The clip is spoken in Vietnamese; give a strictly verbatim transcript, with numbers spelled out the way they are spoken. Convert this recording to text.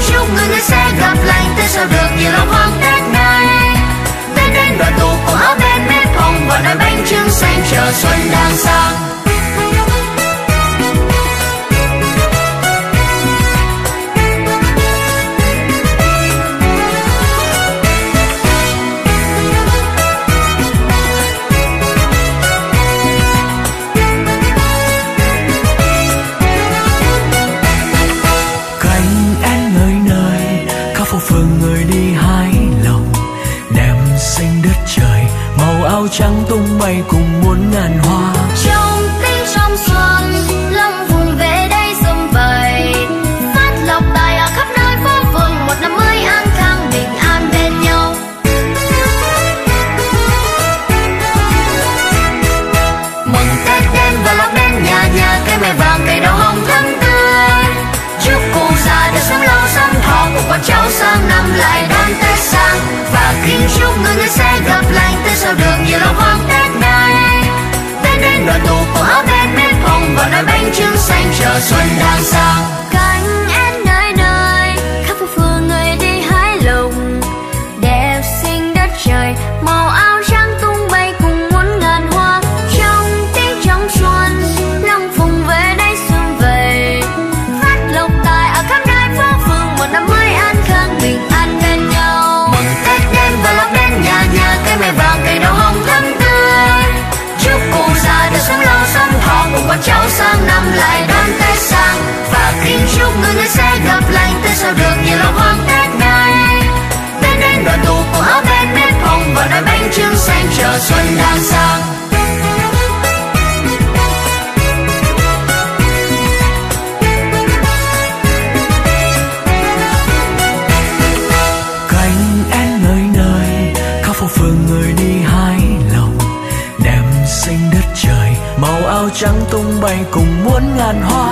chúc người người sẽ gặp lành, tại sao được như lòng hoang Tết này. Tết đến đoàn tụ cùng ở bên bếp hồng và nồi bánh trưng xanh chờ xuân đang sang. Phương người đi hái lòng, đem xanh đất trời, màu áo trắng tung bay cùng muôn ngàn hoa. Trong tết trong xuân, lòng vùng về đây sum vầy, phát lộc tài ở khắp nơi phố phường, một năm mới an khang bình an bên nhau. Mừng Tết đến và lộc đến nhà nhà, cây mai vàng cây đào hồng thắm tươi. Chúc cụ già được sống lâu sống thọ, cùng con cháu sang năm lại đón Tết sang. Và kính chúc người người sẽ gặp lành, Tết sao được như lòng hoang Tết này. Tết đến đoàn tụ cùng ở bên bếp hồng và nồi bánh trưng xanh chờ xuân đang sang. Cánh én nơi nơi khắp phố phường người đi hái lùng, đẹp xinh đất trời, màu áo trắng tung bay cùng muôn ngàn hoa. Trong tết trong xuân, lòng phùng về đây sum vầy, phát lộc tài ở khắp nơi phố phường, một năm mới an khang bình an bên nhau. Mừng Tết đến và lộc đến nhà nhà, cây mai vàng cây đào hồng thắm tươi. Chúc cụ già được sống lâu sống thọ, cùng con cháu sang năm lại đón Tết sang. Và kính chúc người người sẽ gặp lành, Tết sao được như lòng hoang Tết này. Tết đến đoàn tụ cùng ở bên bếp hồng và nồi bánh trưng xanh chờ xuân đang sang. Phương người đi hái lòng, đem xanh đất trời, màu áo trắng tung bay cùng muôn ngàn hoa.